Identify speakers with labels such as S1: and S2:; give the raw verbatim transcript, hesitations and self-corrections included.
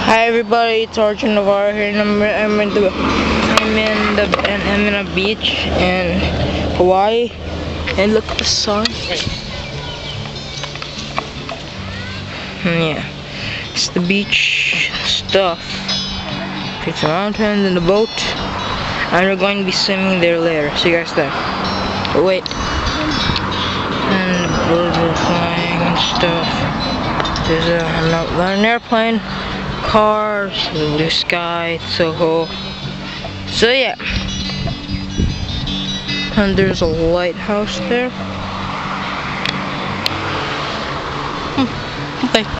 S1: Hi everybody, it's Arjun Navarro here, and I'm, I'm in the I'm in the and I'm in a beach in Hawaii, and look at the sun. And yeah, it's the beach stuff. It's the mountains and the boat, and we're going to be swimming there later. See you guys there. But wait, and the birds are flying and stuff. There's a, an airplane. Cars, the blue sky, it's so cool. So yeah, and there's a lighthouse there. Hmm. Okay.